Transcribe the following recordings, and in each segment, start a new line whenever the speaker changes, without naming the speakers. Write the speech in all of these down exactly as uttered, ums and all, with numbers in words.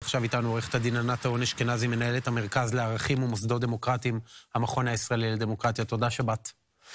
עכשיו איתנו עורכת הדין ענת טהון אשכנזי, מנהלת המרכז לערכים ומוסדות דמוקרטיים, המכון הישראלי לדמוקרטיה. תודה שבאת.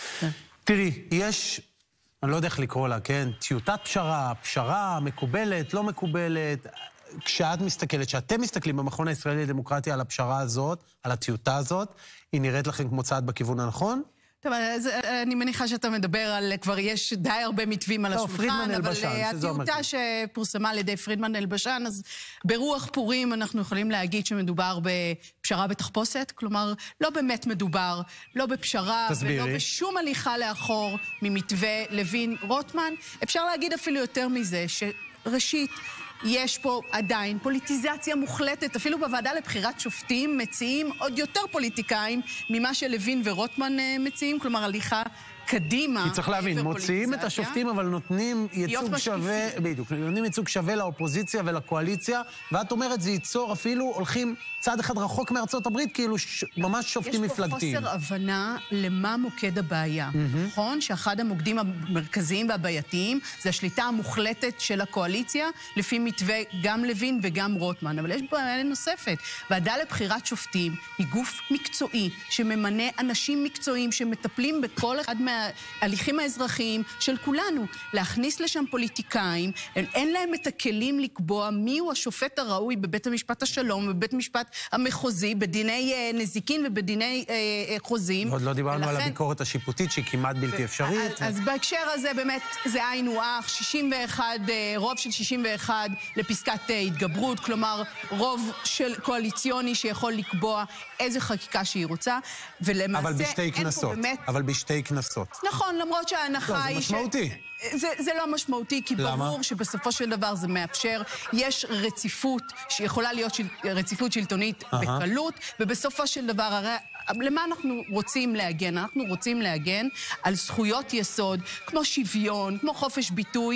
תראי, יש, אני לא יודע איך לקרוא לה, כן? טיוטת פשרה, פשרה, מקובלת, לא מקובלת. כשאת מסתכלת, שאתם מסתכלים במכון הישראלי לדמוקרטיה על הפשרה הזאת, על הטיוטה הזאת, היא נראית לכם כמו צעד בכיוון הנכון?
טוב, אז אני מניחה שאתה מדבר על, כבר יש די הרבה מתווים על השולחן, אבל הטיוטה שפורסמה על ידי פרידמן אלבשן, אז ברוח פורים אנחנו יכולים להגיד שמדובר בפשרה בתחפושת, כלומר, לא באמת מדובר, לא בפשרה ולא בשום הליכה לאחור ממתווה לוין רוטמן. אפשר להגיד אפילו יותר מזה, שראשית, יש פה עדיין פוליטיזציה מוחלטת, אפילו בוועדה לבחירת שופטים מציעים עוד יותר פוליטיקאים ממה שלוין ורוטמן מציעים, כלומר הליכה קדימה.
כי צריך להבין, מוציאים את השופטים אבל נותנים ייצוג שווה, בדיוק, נותנים ייצוג שווה לאופוזיציה ולקואליציה, ואת אומרת זה ייצור אפילו, הולכים צעד אחד רחוק מארצות הברית, כאילו ש... ממש שופטים מפלגתיים.
יש פה חוסר הבנה למה מוקד הבעיה. נכון? שאחד המוקדים המרכזיים והבעייתיים זה השליטה המוחלטת של הקואליציה, לפי מתווה גם לוין וגם רוטמן. אבל יש בעיה נוספת. ועדה לבחירת שופטים היא גוף מקצועי שממנה אנשים מקצועיים שמטפלים בכל אחד מההליכים האזרחיים של כולנו. להכניס לשם פוליטיקאים, אין להם את הכלים לקבוע מיהו השופט הראוי בבית המשפט השלום, בבית המשפט המחוזי, בדיני נזיקין ובדיני חוזים.
עוד לא דיברנו על הביקורת השיפוטית שהיא כמעט בלתי אפשרית.
אז בהקשר הזה באמת זה היינו הך, שישים ואחת, רוב של שישים ואחת לפסקת התגברות, כלומר רוב של קואליציוני שיכול לקבוע איזה חקיקה שהיא רוצה, ולמעשה
אבל בשתי כנסות, אבל בשתי כנסות.
נכון, למרות שההנחה היא
ש... זה משמעותי.
זה, זה לא משמעותי, כי
למה?
ברור שבסופו של דבר זה מאפשר, יש רציפות שיכולה להיות של, רציפות שלטונית uh-huh. בקלות, ובסופו של דבר, הרי, למה אנחנו רוצים להגן? אנחנו רוצים להגן על זכויות יסוד, כמו שוויון, כמו חופש ביטוי,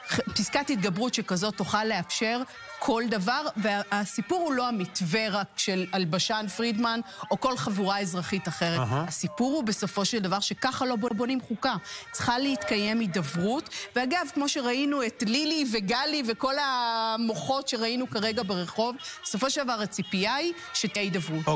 פסקת התגברות שכזאת תוכל לאפשר כל דבר, והסיפור הוא לא המתווה רק של אלבשן פרידמן או כל חבורה אזרחית אחרת. Uh-huh. הסיפור הוא בסופו של דבר שככה לא בונים חוקה. צריכה להתקיים הידברות, ואגב, כמו שראינו את לילי וגלי וכל המוחות שראינו כרגע ברחוב, בסופו של דבר הציפייה היא שתהיה הידברות.